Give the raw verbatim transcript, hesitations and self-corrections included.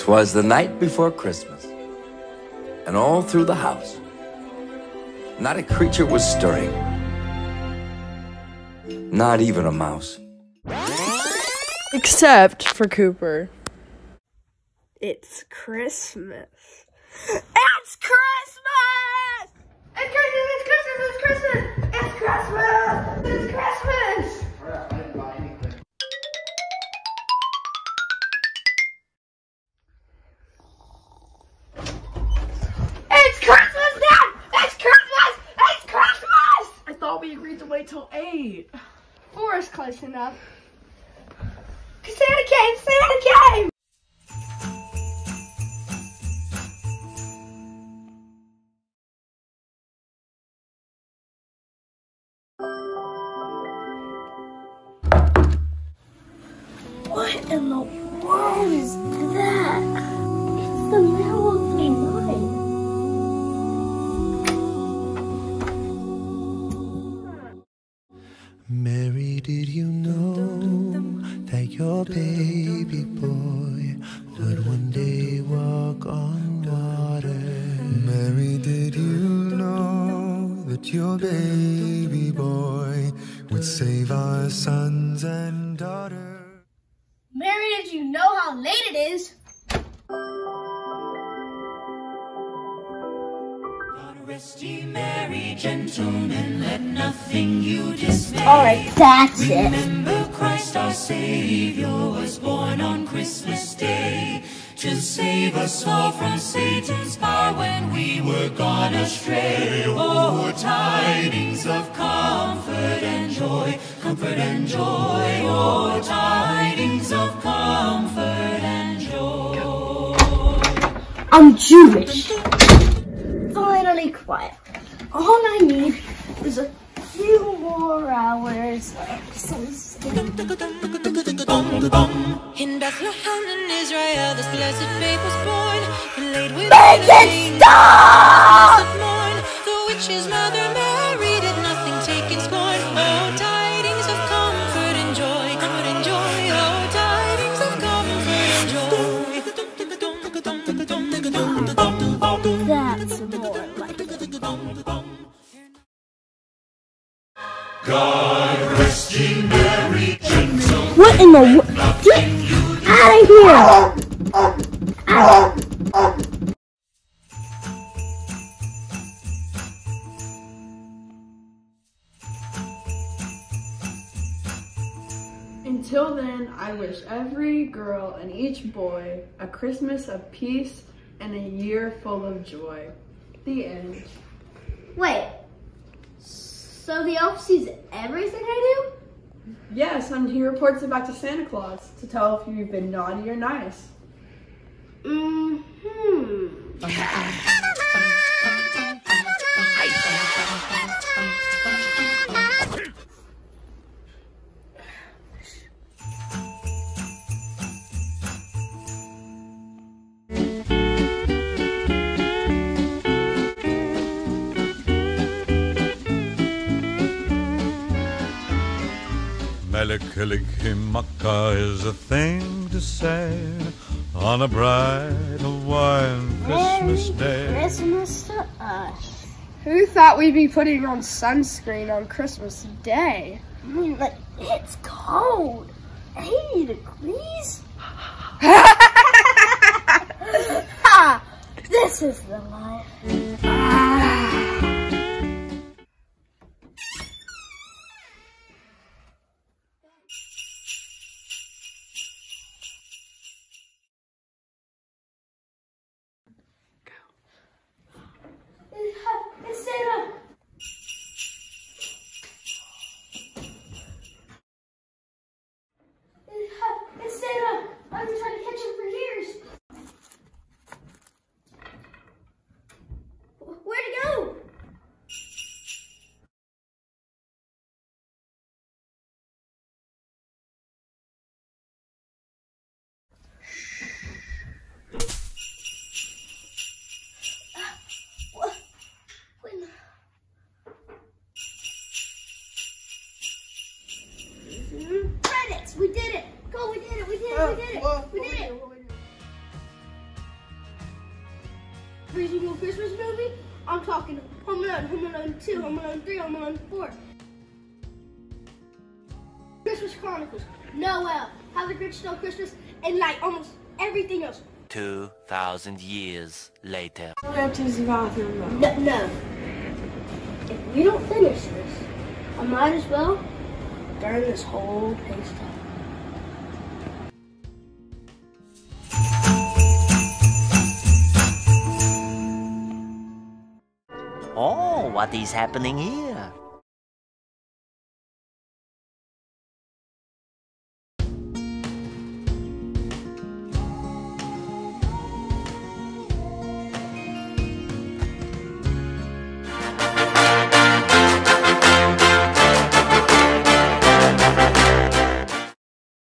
'Twas the night before Christmas, and all through the house, not a creature was stirring. Not even a mouse. Except for Cooper. It's Christmas. It's Christmas! It's Christmas! It's Christmas! It's Christmas! It's Christmas! It's Christmas! I didn't buy anything. It's Christmas, Dad! It's Christmas! It's Christmas! I thought we agreed to wait till eight. Four is close enough. Santa came! Santa came! What in the world is that? It's the middle of the night. Mary, did you know that your baby boy would one day walk on water? Mary, did you know that your baby boy would save our sons and daughters? Mary, did you know how late it is? God rest ye merry gentlemen, let nothing you dismay. Alright, that's it. Remember Christ our Savior was born on Christmas Day to save us all from Satan's power when we were gone astray. Oh, tidings of comfort and joy, comfort and joy. Oh, tidings of comfort and joy. I'm Jewish. Finally quiet. All I need is a few more hours of some sleep. In Bethlehem in Israel, this blessed babe was born. And laid with Make it stop! The witch's mother Mary did nothing taking scorn. Oh, tidings of comfort and joy, comfort and joy. Oh, tidings of comfort and joy. That's more like it. God rest ye merry gentlemen. What in the world? Get out of here! Out. Until then, I wish every girl and each boy a Christmas of peace and a year full of joy. The end. Wait. So the elf sees everything I do? Yes, and he reports it back to Santa Claus to tell if you've been naughty or nice. Mm-hmm. Melikilikimaka is a thing to say on a bright Hawaiian Christmas day. Christmas to us. Who thought we'd be putting on sunscreen on Christmas Day? I mean, like, it's cold. eighty degrees? Ha! This is the life. Ah. It's Santa! It's Santa! I've been trying to catch him for years! Where did original Christmas movie. I'm talking Home Alone, Home Alone two, Home Alone three, Home Alone four. Christmas Chronicles, Noel, How the Grinch Stole Christmas, and like almost everything else. Two thousand years later. Go up to the bathroom though. No, no. If we don't finish this, I might as well burn this whole place down. Oh, what is happening here?